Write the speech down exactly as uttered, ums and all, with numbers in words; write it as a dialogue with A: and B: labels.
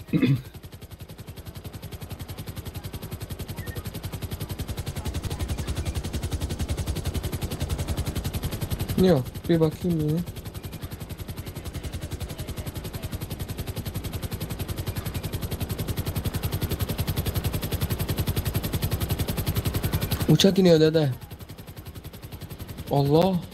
A: Ni oh, pergi baki ni. Uçak iniyor dede. Allah.